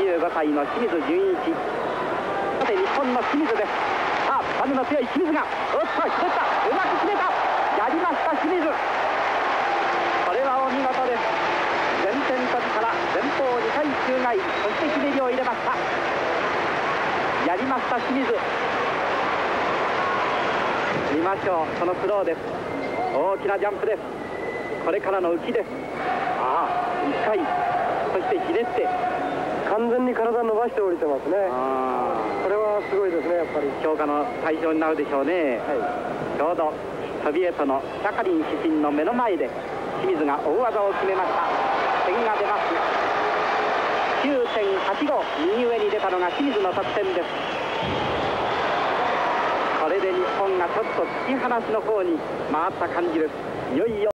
25歳の清水純一。さて日本の清水です。さあバネの強い清水がおっとひねった、うまく決めた、やりました清水。これはお見事です。前転跳びから前方2回宙返り、そしてひねりを入れました。やりました清水。見ましょう、そのスローです。大きなジャンプです。これからの浮きです。ああ1回、そしてひねって完全に体伸ばして降りてますね。これはすごいですね。やっぱり評価の対象になるでしょうね、ちょうどソビエトのシャカリン主審の目の前で清水が大技を決めました。点が出ます。 9.85、右上に出たのが清水の得点です。これで日本がちょっと突き放しの方に回った感じです。いよいよ